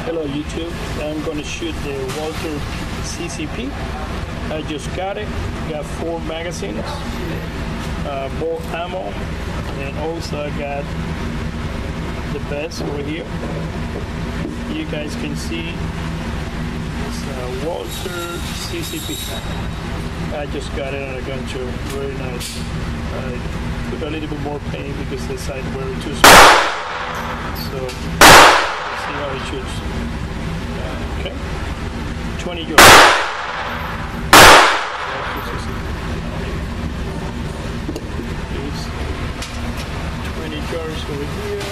Hello YouTube, I'm going to shoot the Walther CCP. I just got it, got 4 magazines, ball ammo, and also I got the best over here. You guys can see it's Walther CCP. I just got it on a gun show, very nice. I put a little bit more paint because the sights were too small. So let's see how it shoots. Okay, 20 yards. Here's 20 yards over here.